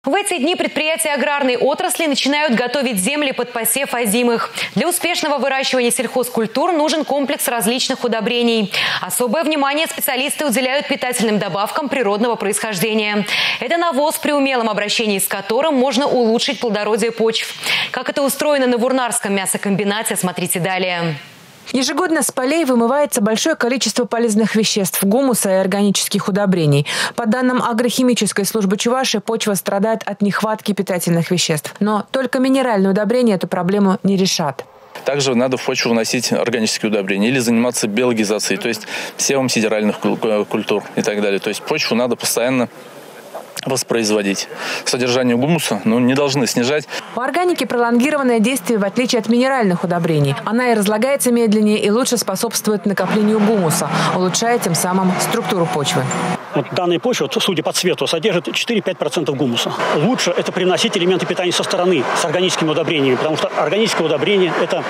В эти дни предприятия аграрной отрасли начинают готовить земли под посев озимых. Для успешного выращивания сельхозкультур нужен комплекс различных удобрений. Особое внимание специалисты уделяют питательным добавкам природного происхождения. Это навоз, при умелом обращении с которым можно улучшить плодородие почв. Как это устроено на Вурнарском мясокомбинате, смотрите далее. Ежегодно с полей вымывается большое количество полезных веществ, гумуса и органических удобрений. По данным агрохимической службы Чувашии, почва страдает от нехватки питательных веществ. Но только минеральные удобрения эту проблему не решат. Также надо в почву вносить органические удобрения или заниматься биологизацией, то есть севом сидеральных культур и так далее. То есть почву надо постоянно воспроизводить. Содержание гумуса не должны снижать. У органики пролонгированное действие, в отличие от минеральных удобрений. Она и разлагается медленнее, и лучше способствует накоплению гумуса, улучшая тем самым структуру почвы. Вот данная почва, судя по цвету, содержит 4-5% гумуса. Лучше это привносить элементы питания со стороны, с органическими удобрениями, потому что органическое удобрение – это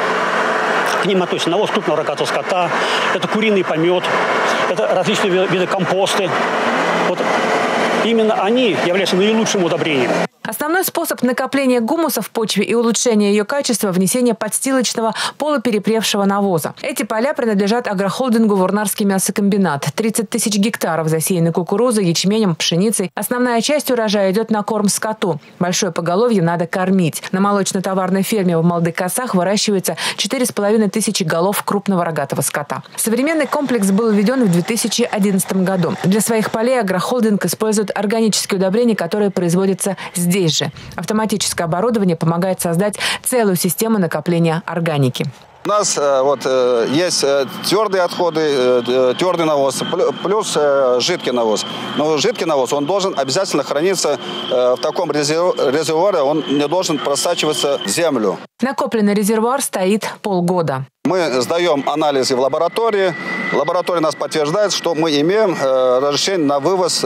к ним относятся навоз крупного рогатого скота, это куриный помет, это различные виды компосты. Вот именно они являются наилучшим удобрением. Основной способ накопления гумуса в почве и улучшения ее качества – внесение подстилочного полуперепревшего навоза. Эти поля принадлежат агрохолдингу «Вурнарский мясокомбинат». 30 тысяч гектаров засеяны кукурузой, ячменем, пшеницей. Основная часть урожая идет на корм скоту. Большое поголовье надо кормить. На молочно-товарной ферме в Малдыкасах выращивается 4,5 тысячи голов крупного рогатого скота. Современный комплекс был введен в 2011 году. Для своих полей агрохолдинг использует органические удобрения, которые производятся здесь же. Автоматическое оборудование помогает создать целую систему накопления органики. У нас есть твердые отходы, твердый навоз, плюс жидкий навоз. Но жидкий навоз, он должен обязательно храниться в таком резервуаре, он не должен просачиваться в землю. Накопленный резервуар стоит полгода. Мы сдаем анализы в лаборатории. Лаборатория нас подтверждает, что мы имеем разрешение на вывоз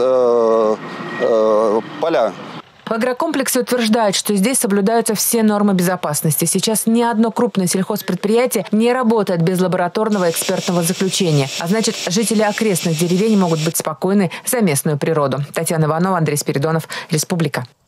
поля. В агрокомплексе утверждают, что здесь соблюдаются все нормы безопасности. Сейчас ни одно крупное сельхозпредприятие не работает без лабораторного экспертного заключения. А значит, жители окрестных деревень могут быть спокойны за местную природу. Татьяна Иванова, Андрей Спиридонов, Республика.